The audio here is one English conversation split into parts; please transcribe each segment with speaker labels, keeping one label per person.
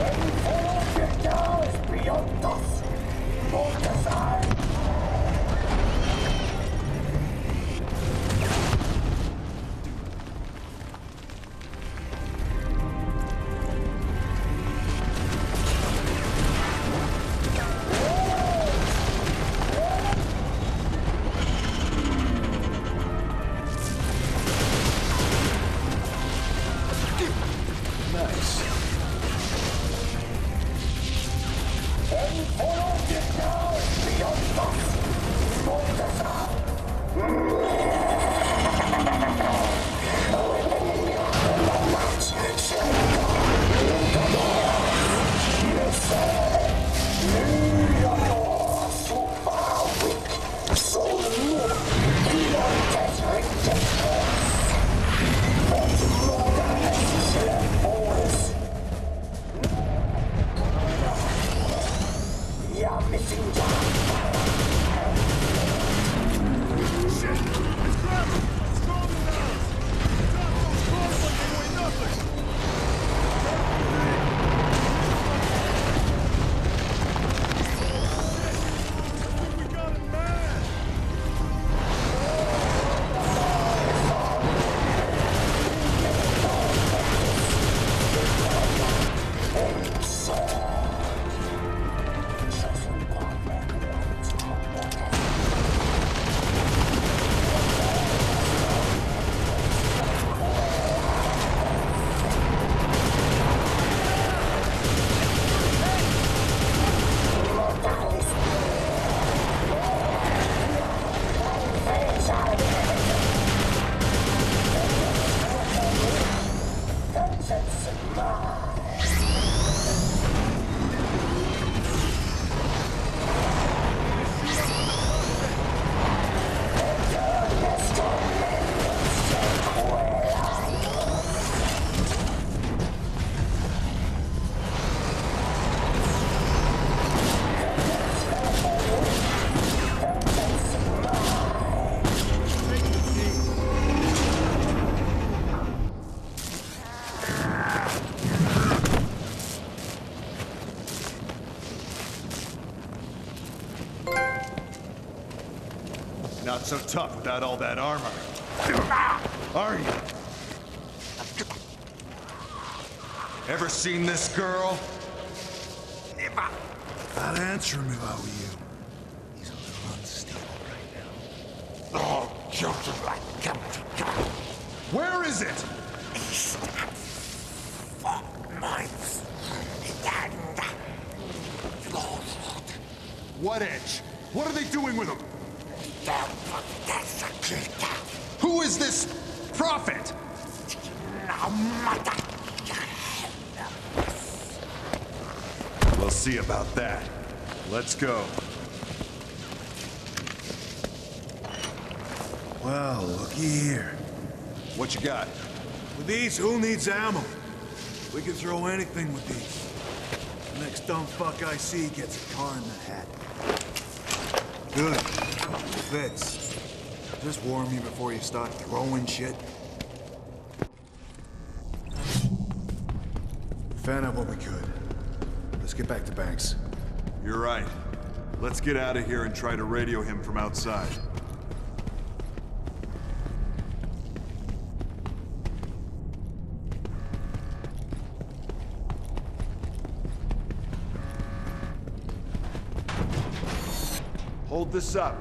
Speaker 1: Not so tough without all that armor. Are you? Ever seen this girl?
Speaker 2: I'd answer him if I were you. He's a little unstable right now.
Speaker 3: Oh, Joseph, I can't.
Speaker 1: Where is it?
Speaker 3: East and 4 miles. And lost.
Speaker 1: What edge? What are they doing with him?
Speaker 3: Who
Speaker 1: is this prophet? We'll see about that. Let's go.
Speaker 2: Well, looky here.
Speaker 1: What you got?
Speaker 2: With these, who needs ammo? We can throw anything with these. The next dumb fuck I see gets a car in the hat. Good. Fits. Just warn me before you start throwing shit. Found out what we could. Let's get back to Banks.
Speaker 1: You're right. Let's get out of here and try to radio him from outside. Hold this up.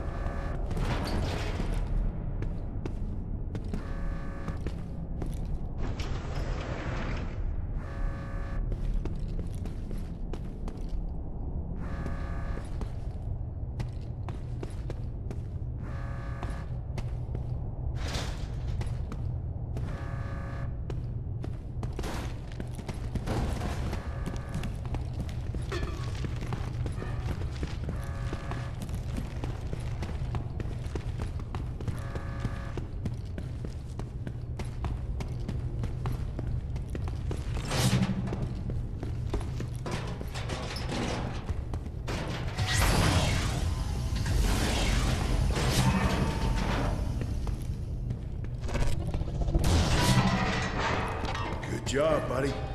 Speaker 2: Good job, buddy.